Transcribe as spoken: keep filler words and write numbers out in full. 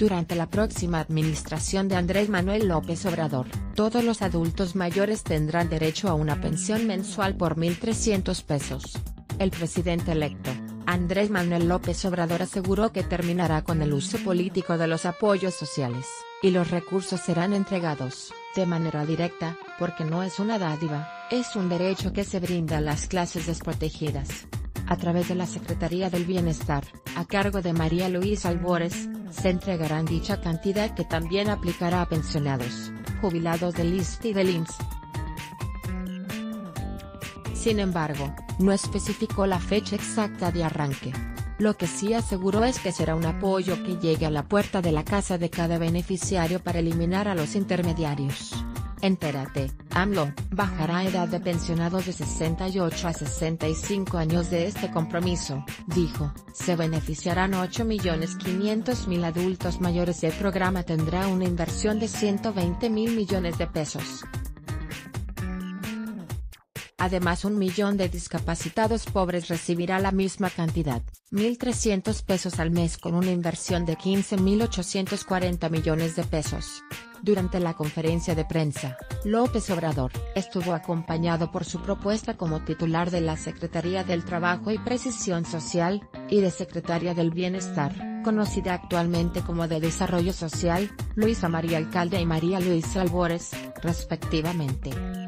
Durante la próxima administración de Andrés Manuel López Obrador, todos los adultos mayores tendrán derecho a una pensión mensual por mil trescientos pesos. El presidente electo, Andrés Manuel López Obrador, aseguró que terminará con el uso político de los apoyos sociales, y los recursos serán entregados, de manera directa, porque no es una dádiva, es un derecho que se brinda a las clases desprotegidas. A través de la Secretaría del Bienestar, a cargo de María Luisa Albores, se entregarán dicha cantidad, que también aplicará a pensionados, jubilados del I S S S te y del I M S S. Sin embargo, no especificó la fecha exacta de arranque. Lo que sí aseguró es que será un apoyo que llegue a la puerta de la casa de cada beneficiario para eliminar a los intermediarios. Entérate, AMLO, bajará edad de pensionados de sesenta y ocho a sesenta y cinco años de este compromiso, dijo, se beneficiarán ocho millones quinientos mil adultos mayores. El programa tendrá una inversión de ciento veinte mil millones de pesos. Además, un millón de discapacitados pobres recibirá la misma cantidad, mil trescientos pesos al mes, con una inversión de quince mil ochocientos cuarenta millones de pesos. Durante la conferencia de prensa, López Obrador estuvo acompañado por su propuesta como titular de la Secretaría del Trabajo y Previsión Social, y de Secretaria del Bienestar, conocida actualmente como de Desarrollo Social, Luisa María Alcalde y María Luisa Albores, respectivamente.